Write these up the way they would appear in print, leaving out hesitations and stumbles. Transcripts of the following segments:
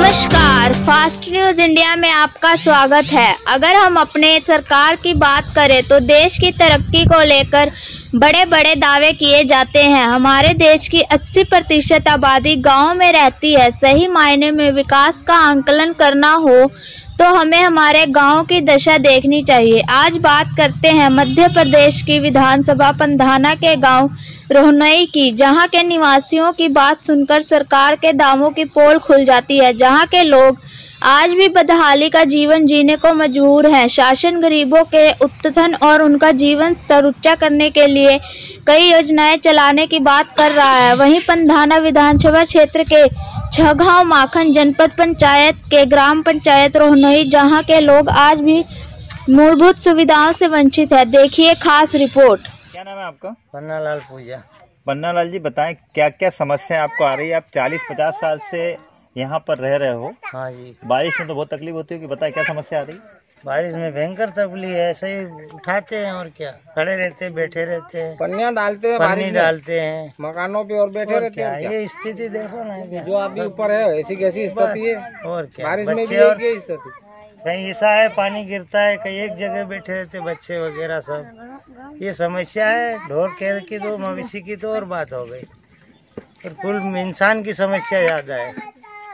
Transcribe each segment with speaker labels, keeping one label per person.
Speaker 1: नमस्कार, fast news India में आपका स्वागत है। अगर हम अपने सरकार की बात करें तो देश की तरक्की को लेकर बड़े बड़े दावे किए जाते हैं। हमारे देश की 80% आबादी गांव में रहती है। सही मायने में विकास का आंकलन करना हो तो हमें हमारे गांव की दशा देखनी चाहिए। आज बात करते हैं मध्य प्रदेश की विधानसभा पंधाना के गांव रोहनई की, जहां के निवासियों की बात सुनकर सरकार के दावों की पोल खुल जाती है। जहां के लोग आज भी बदहाली का जीवन जीने को मजबूर हैं। शासन गरीबों के उत्थान और उनका जीवन स्तर ऊंचा करने के लिए कई योजनाएं चलाने की बात कर रहा है। वहीं पंधाना विधानसभा क्षेत्र के छगांव माखन जनपद पंचायत के ग्राम पंचायत रोहनई, जहां के लोग आज भी मूलभूत सुविधाओं से वंचित है। देखिए खास रिपोर्ट।
Speaker 2: क्या नाम है आपका?
Speaker 3: पन्नालाल पूजा।
Speaker 2: पन्नालाल जी, बताएं क्या क्या समस्या आपको आ रही है? आप 40-50 साल से यहाँ पर रह रहे हो।
Speaker 3: हाँ जी।
Speaker 2: बारिश में तो बहुत तकलीफ होती है, कि बताएं क्या समस्या आ रही है?
Speaker 3: बारिश में भयंकर तकलीफ है, ऐसे ही उठाते हैं और क्या, खड़े रहते हैं, बैठे रहते हैं,
Speaker 4: पन्नियाँ डालते हैं,
Speaker 3: पानी डालते हैं
Speaker 4: मकानों पे और बैठे रहते हैं।
Speaker 3: ये स्थिति देखो ना,
Speaker 4: जो अभी ऊपर है ऐसी कैसी स्थिति है।
Speaker 3: और क्या,
Speaker 4: बारिश में भी
Speaker 3: बच्चे और
Speaker 4: ये स्थिति,
Speaker 3: कहीं ऐसा है पानी गिरता है, कहीं एक जगह बैठे रहते बच्चे वगैरह सब। ये समस्या है। ढोर केर की तो मवेशी की तो और बात हो गई, और कुल इंसान की समस्या ज्यादा है।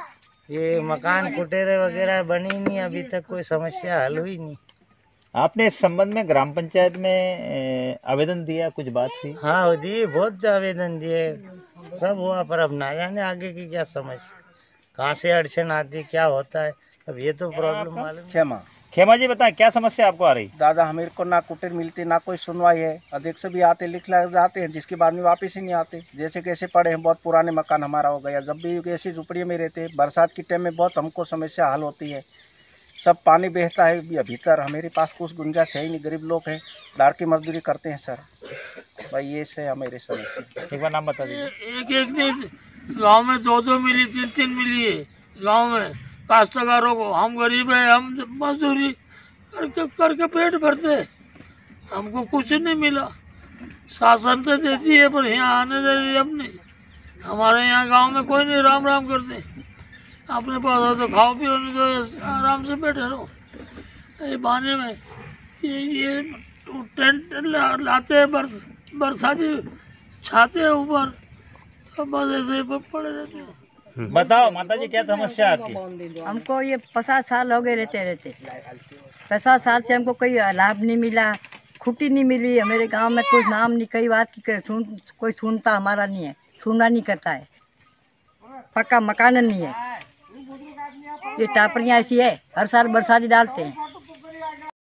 Speaker 3: ये मकान कुटेरे वगैरह बनी नहीं, अभी तक कोई समस्या हल हुई नहीं।
Speaker 2: आपने इस संबंध में ग्राम पंचायत में आवेदन दिया, कुछ बात हुई?
Speaker 3: हाँ दिए, बहुत आवेदन दिए, सब हुआ, पर अब ना जाने आगे की क्या समस्या, कहाँ से अड़चन आती, क्या होता है, अब ये तो प्रॉब्लम मालूम।
Speaker 2: खेमा जी, बताएं क्या समस्या आपको आ रही?
Speaker 4: दादा हमें को ना कुटेर मिलती, ना कोई सुनवाई है। अध्यक्ष भी आते लिख लग जाते हैं, जिसके बाद में वापस ही नहीं आते। जैसे कैसे पड़े हैं, बहुत पुराने मकान हमारा हो गया। जब भी ऐसी झुपड़ी में रहते, बरसात के टाइम में बहुत हमको समस्या हल होती है। सब पानी बहता है भीतर, हमारे पास कुछ गुंजाइश है ही नहीं। गरीब लोग हैं, दार की मजदूरी करते हैं सर। भाई ये से हमारी समस्या।
Speaker 2: एक बार नाम बता दीजिए।
Speaker 5: एक नहीं, गाँव में 2-2 मिली, 3-3 मिली है गाँव में काश्तकारों को। हम गरीब है, हम मजदूरी करके पेट भरते, हमको कुछ नहीं मिला। शासन तो देती है, पर यहाँ आने दे अब नहीं। हमारे यहाँ गांव में कोई नहीं, राम राम करते। अपने पास हो तो खाओ पियो, नहीं तो आराम से बैठे रहो। ये बहाने में ये टेंट लाते हैं, बरसाती छाते हैं ऊपर, बस ऐसे ही पड़े रहते हैं।
Speaker 2: बताओ माता जी, क्या समस्या आपकी?
Speaker 6: हमको ये 50 साल हो गए रहते 50 साल से हमको कोई लाभ नहीं मिला, खुटी नहीं मिली। हमारे गांव में कोई नाम नहीं, कई बात की कोई सुनता हमारा नहीं है, सुनना नहीं करता है। पक्का मकान नहीं है, ये टापरियाँ ऐसी है, हर साल बरसाती डालते हैं।